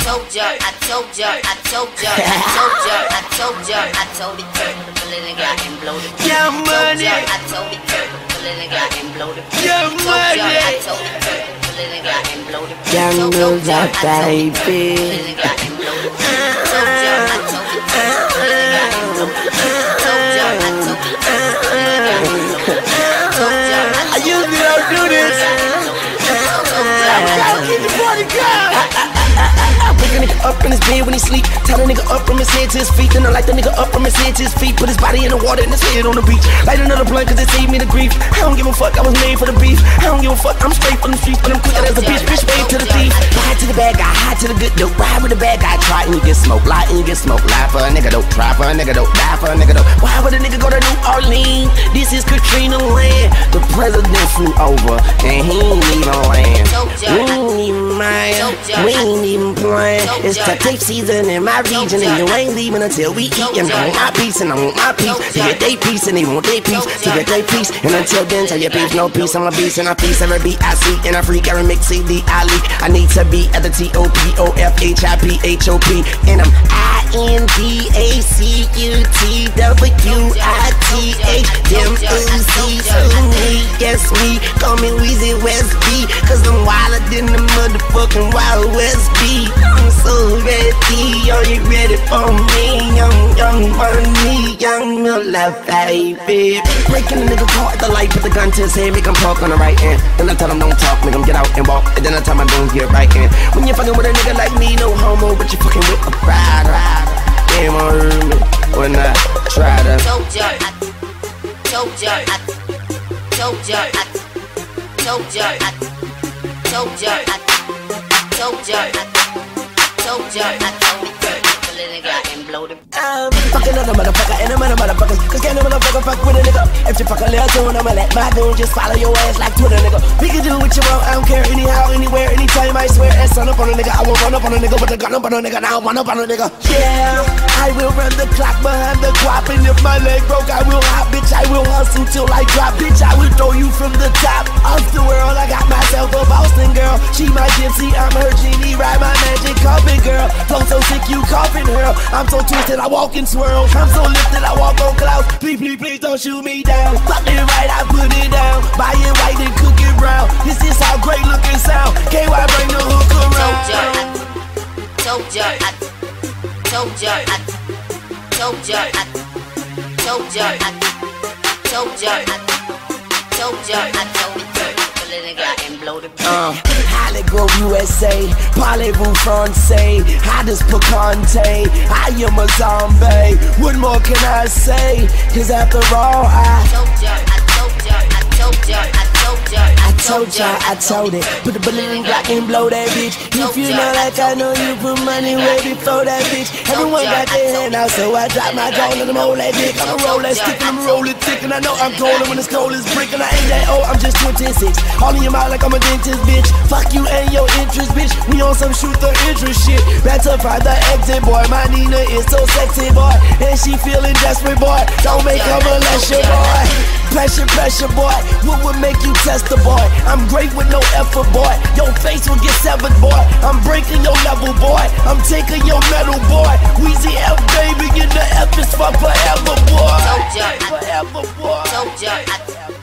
told ya, I told ya, I told ya, I told ya, I told it, pull it nigga and blow the yeah, money. I told it, pull it nigga and blow the yeah, money. I told it, pull it nigga and blow the young Milda, baby. Told ya, I told it, pull it nigga and blow the told ya, I told it, pull it nigga and blow the I usually don't do this. I'm trying to keep the party going. Wake a nigga up in his bed when he sleep. Tie the nigga up from his head to his feet. Then I light the nigga up from his head to his feet. Put his body in the water and his head on the beach. Light another blunt cause it saved me the grief. I don't give a fuck, I was made for the beef. I don't give a fuck, I'm straight from the streets. But I'm quicker as a bitch, bitch wave to the thief. Ride to the bad guy, hide to the good dope. Ride with the bad guy, try and you get smoked. Lie and you get smoked. Lie for a nigga dope, try for a nigga dope, die for a nigga dope. Why would a nigga go to New Orleans? This is Katrina land. The president flew over and he ain't even land. We ain't even mind, we ain't even playing. It's the tape season in my region and you ain't leaving until we eat. And I want my piece and I want my piece. To get they piece and they want their piece. To get their piece and until then tell your beef no peace. I'm a beast and I feast every beat I see. And I freak every mix CD I leak. I need to be at the TOPOFHIPHOP. And I'm INDACUTWITH. Them Uzis who me, yes me. Call me Weezy West B. Cause I'm wilder than the motherfucking Wild West B. I'm so ready, are you ready for me? Young money, young Miller, baby. Breaking the nigga car at the light, put the gun to his head, make him park on the right end. Then I tell him don't talk, make him get out and walk. And then I tell my don't get right in. When you're fucking with a nigga like me, no homo, but you fucking with a rider. Damn, I heard me when I try to. Told ya, I told ya, I told ya, I told ya, I told ya, I told ya, I told ya, I told it, pull it nigga and blow the I'm fucking another motherfucker and another motherfuckers. Cause can't no motherfucker fuck with a nigga. If you fuck a little tune, I'ma let my goon just follow your ass like Twitter, nigga. We can do what you want, I don't care anyhow, anywhere, anytime, I swear. And son up on a nigga, I will run up on a nigga with a gun up on a nigga, now run up on a nigga. Yeah, I will run the clock behind the guap. And if my leg broke, I will hop, bitch, I will hustle till I drop. Bitch, I will throw you from the top of the world. I got myself a Boston girl. She my gypsy, I'm her genie. Ride my magic carpet, girl. Flow so sick, you coughing her. I'm so twisted, I walk and swirl. I'm so lifted, I walk on clouds. Please, please, please don't shoot me down. Fuck it right, I put it down. Buy it white and cook it brown. This is how great looking sound. KY bring the hook around. Told ya, I told ya, I told ya, I told ya, I told ya, I told ya, I told it, pull it nigga and blow the Hollywood USA, parlez-vous français? How does Picante? I am a zombie. What more can I say? Cause after all, I told ya, I told ya, I told ya, I told ya, I told ya, I told it. Put the bullet in the Glock and blow that bitch. If you know like I know you put money way before that bitch. Everyone got their hand out, so I drop my jaw and let them hold that dick. I'ma roll that stick and I'ma roll it thick. And I know I'm cold, and when it's cold it's brick. And I ain't that old, I'm just 26. All in your mouth like I'm a dentist, bitch. Fuck you and your interest, bitch. We on some shoot the interest shit. Back to find the exit, boy. My Nina is so sexy, boy. And she feeling desperate, boy. Don't make her molest you, boy. Pressure, pressure, boy. What would make you test the boy? I'm great with no effort, boy. Your face will get severed, boy. I'm breaking your level, boy. I'm taking your metal, boy. Weezy F, baby, in the F is for forever, boy. Told ya, Forever, boy. Told ya,